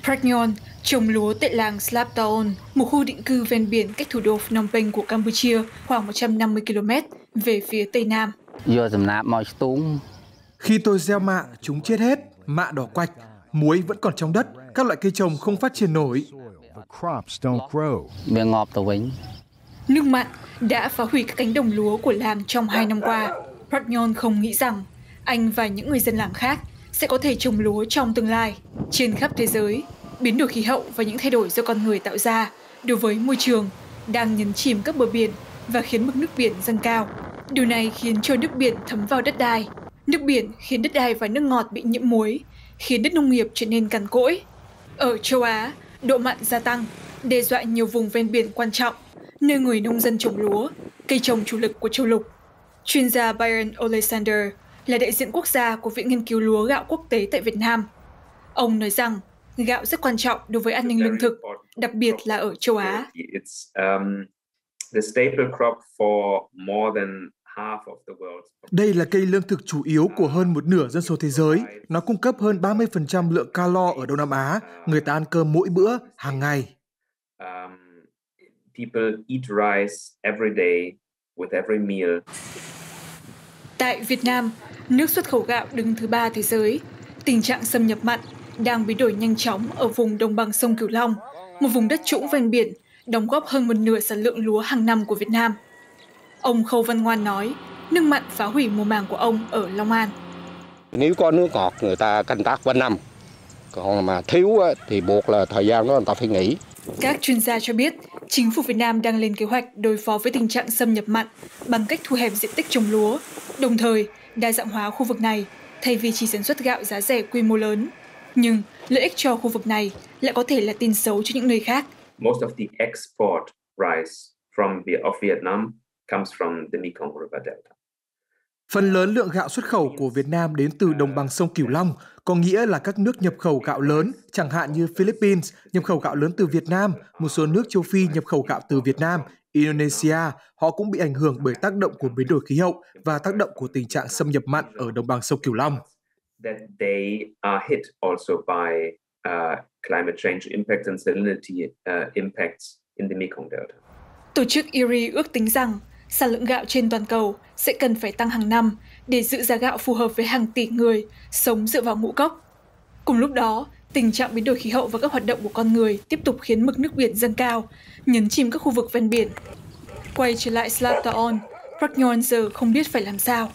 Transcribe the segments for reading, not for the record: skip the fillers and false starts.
Pratnyon trồng lúa tại làng Slaptaon, một khu định cư ven biển cách thủ đô Phnom Penh của Campuchia khoảng 150 km về phía tây nam. Khi tôi gieo mạ, chúng chết hết, mạ đỏ quạch, muối vẫn còn trong đất, các loại cây trồng không phát triển nổi. Nước mặn đã phá hủy các cánh đồng lúa của làng trong 2 năm qua. Pratnyon không nghĩ rằng anh và những người dân làng khác sẽ có thể trồng lúa trong tương lai. Trên khắp thế giới, biến đổi khí hậu và những thay đổi do con người tạo ra đối với môi trường đang nhấn chìm các bờ biển và khiến mực nước biển dâng cao. Điều này khiến cho nước biển thấm vào đất đai. Nước biển khiến đất đai và nước ngọt bị nhiễm muối, khiến đất nông nghiệp trở nên cằn cỗi. Ở châu Á, độ mặn gia tăng, đe dọa nhiều vùng ven biển quan trọng, nơi người nông dân trồng lúa, cây trồng chủ lực của châu lục. Chuyên gia Byron Olesander là đại diện quốc gia của Viện Nghiên cứu Lúa Gạo Quốc tế tại Việt Nam. Ông nói rằng gạo rất quan trọng đối với an ninh lương thực, đặc biệt là ở châu Á. Đây là cây lương thực chủ yếu của hơn một nửa dân số thế giới. Nó cung cấp hơn 30% lượng calo ở Đông Nam Á. Người ta ăn cơm mỗi bữa, hàng ngày. Tại Việt Nam, nước xuất khẩu gạo đứng thứ 3 thế giới. Tình trạng xâm nhập mặn đang biến đổi nhanh chóng ở vùng đồng bằng sông Cửu Long, một vùng đất trũng ven biển, đóng góp hơn một nửa sản lượng lúa hàng năm của Việt Nam. Ông Khâu Văn Ngoan nói, nước mặn phá hủy mùa màng của ông ở Long An. Nếu có nước ngọt người ta canh tác quanh năm, còn mà thiếu thì buộc là thời gian đó người ta phải nghỉ. Các chuyên gia cho biết, chính phủ Việt Nam đang lên kế hoạch đối phó với tình trạng xâm nhập mặn bằng cách thu hẹp diện tích trồng lúa, đồng thời đa dạng hóa khu vực này thay vì chỉ sản xuất gạo giá rẻ quy mô lớn. Nhưng lợi ích cho khu vực này lại có thể là tin xấu cho những nơi khác. Most of the export rice of Vietnam comes from the Mekong River Delta. Phần lớn lượng gạo xuất khẩu của Việt Nam đến từ đồng bằng sông Cửu Long, có nghĩa là các nước nhập khẩu gạo lớn, chẳng hạn như Philippines nhập khẩu gạo lớn từ Việt Nam, một số nước châu Phi nhập khẩu gạo từ Việt Nam, Indonesia, họ cũng bị ảnh hưởng bởi tác động của biến đổi khí hậu và tác động của tình trạng xâm nhập mặn ở đồng bằng sông Cửu Long. That they are hit also by climate change impacts and salinity impacts in the Mekong Delta. Tổ chức IRRI ước tính rằng sản lượng gạo trên toàn cầu sẽ cần phải tăng hàng năm để giữ giá gạo phù hợp với hàng tỷ người sống dựa vào ngũ cốc. Cùng lúc đó, tình trạng biến đổi khí hậu và các hoạt động của con người tiếp tục khiến mực nước biển dâng cao, nhấn chìm các khu vực ven biển. Quay trở lại Slaptaon, Pratnyon giờ không biết phải làm sao.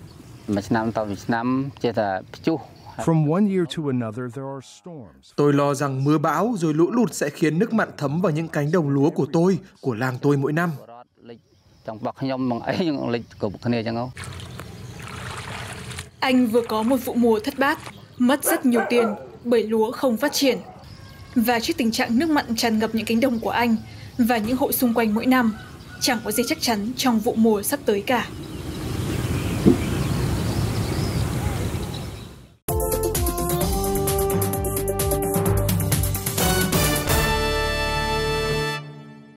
Tôi lo rằng mưa bão rồi lũ lụt sẽ khiến nước mặn thấm vào những cánh đồng lúa của tôi, của làng tôi mỗi năm. Anh vừa có một vụ mùa thất bát, mất rất nhiều tiền bởi lúa không phát triển. Và trước tình trạng nước mặn tràn ngập những cánh đồng của anh và những hộ xung quanh mỗi năm, chẳng có gì chắc chắn trong vụ mùa sắp tới cả.